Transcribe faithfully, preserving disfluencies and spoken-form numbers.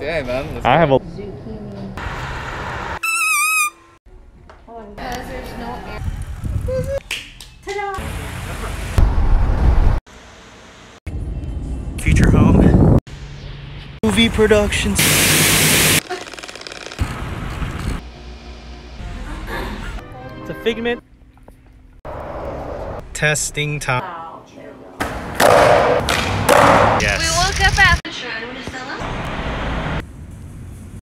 Okay, man. Let's I have a Zucchini. Because there's no air. Ta-da! future home. Movie productions. It's a figment. Testing time. Yes.